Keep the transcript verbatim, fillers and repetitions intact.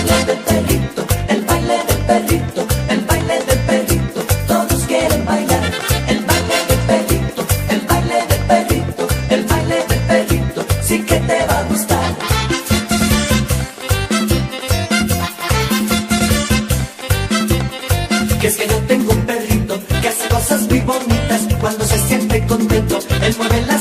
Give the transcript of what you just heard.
baile del perrito, el baile del perrito, el baile del perrito, todos quieren bailar. El baile del perrito, el baile del perrito, el baile del perrito, sí que te va a gustar. Que es que yo tengo un perrito que hace cosas muy bonitas. Cuando se siente contento, él mueve la